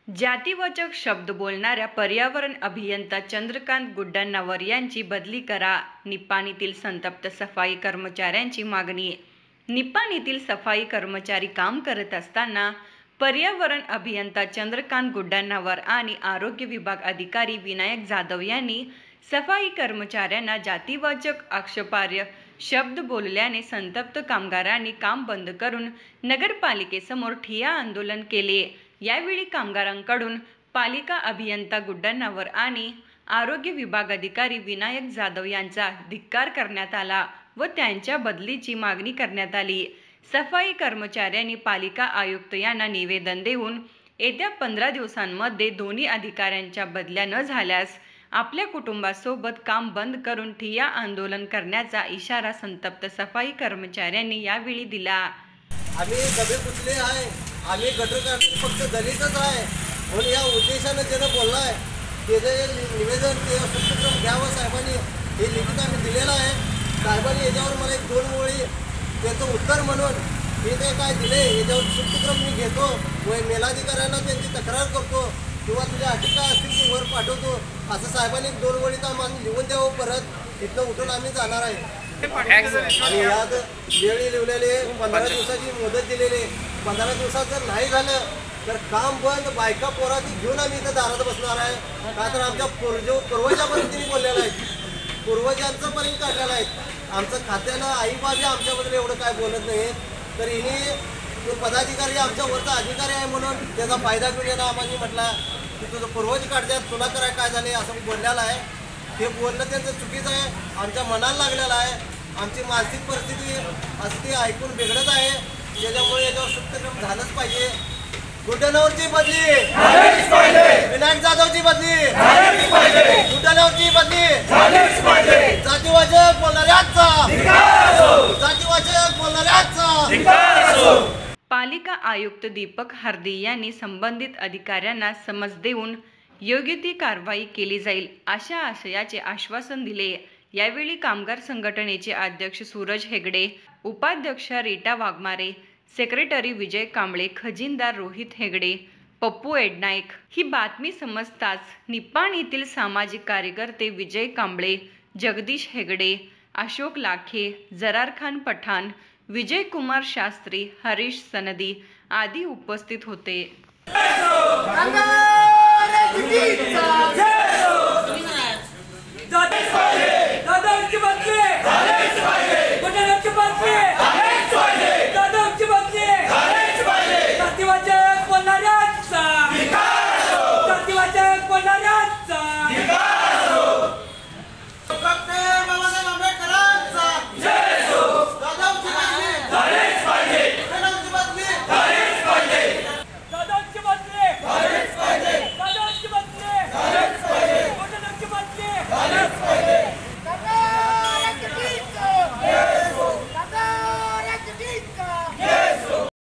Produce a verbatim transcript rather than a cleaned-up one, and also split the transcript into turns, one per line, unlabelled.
जातीवाचक शब्द बोलणाऱ्या पर्यावरण अभियंता चंद्रकांत गुड्डण्णावर यांची बदली करा. निपाणीतील संतप्त सफाई कर्मचाऱ्यांची मागणी. निपाणीतील सफाई कर्मचारी काम करत असताना पर्यावरण अभियंता चंद्रकांत गुड्डण्णावर आणि आरोग्य विभाग अधिकारी विनायक जाधव यांनी सफाई कर्मचाऱ्यांना जातीवाचक आक्षेपार्ह शब्द बोलल्याने संतप्त कामगारांनी काम बंद करून नगरपालिकेसमोर ठिय्या आंदोलन केले. यावेळी कामगारांकडून पालिका अभियंता गुड्डण्णावर आणि आरोग्य विभाग अधिकारी विनायक जाधव यांचा धिक्कार करण्यात आला व त्यांच्या बदलीची मागणी करण्यात आली. सफाई कर्मचाऱ्यांनी पालिका आयुक्त यांना निवेदन देऊन येत्या पंधरा दिवसांमध्ये दोन्ही अधिकाऱ्यांच्या बदल्या न झाल्यास आपल्या कुटुंबासोबत काम बंद करून ठिय्या आंदोलन करण्याचा इशारा संतप्त सफाई कर्मचाऱ्यांनी यावेळी दिला.
आम्ही डबे पुसले आहे, आम्ही गटर काढले फक्त दलितच आहे म्हणून या उद्देशानं त्यानं बोलला आहे. त्याचं निवेदन ते उपक्रम घ्यावं साहेबांनी, हे लिखित आम्ही दिलेलं आहे. साहेबांनी याच्यावर मला एक दोन ओळी त्याचं उत्तर म्हणून हे ते काय दिले याच्यावर उपक्रम मी घेतो व मेलाधिकाऱ्यांना त्यांची तक्रार करतो किंवा तुझ्या अटी काय असतील ती वर पाठवतो असं साहेबांनी एक दोन ओळीचा आम्हाला लिहून द्यावं. परत इथनं उठून आम्ही जाणार आहे. आणि यात वेळी लिहिलेले पंधरा दिवसाची मुदत दिलेली. पंधरा दिवसात जर नाही झालं तर काम बंद, बायका पोराची घेऊन आम्ही इथं दारात बसणार आहे. का तर आमच्या पूर्व पूर्वजापर्यंत तिने बोललेलं आहे, पूर्वजांचं पर्यंत काढलेलं आहे. आमचं खात्यानं आई बाबी आमच्याबद्दल एवढं काय बोलत नाही, तर हिने पदाधिकारी आमच्या वरचा अधिकारी आहे म्हणून त्याचा फायदा घेऊन येणं आम्हाला म्हटला की तुझं पूर्वज काढतात तुला कराय काय झाले असं बोललेलं आहे. ते बोलणं त्यांचं चुकीचं आहे, आमच्या मनाला लागलेलं आहे. आमची मानसिक परिस्थिती असं ती ऐकून बिघडत आहे. त्याच्यामुळे याच्यावर सूत्रक्रम झालंच पाहिजे. गुड्डण्णावरची बदली, विनायक जाधवची बदली, गुड्डण्णावरची बदली, जातीवाचक बोलणाऱ्याचा, जातीवाचक बोलणाऱ्याचा.
पालिका आयुक्त दीपक हार्दी यांनी संबंधित अधिकाऱ्यांना समज देऊन योग्य ती कारवाई केली जाईल अशा आशयाचे आश्वासन दिले. यावेळी कामगार संघटनेचे अध्यक्ष सूरज हेगडे, उपाध्यक्षा रीटा वाघमारे, सेक्रेटरी विजय कांबळे, खजिनदार रोहित हेगडे, पप्पू एडनाईक. ही बातमी समजताच निपाणीतील सामाजिक कार्यकर्ते विजय कांबळे, जगदीश हेगडे, अशोक लाखे, जरार खान पठाण, विजय कुमार शास्त्री, हरीश सनदी आदी उपस्थित होते.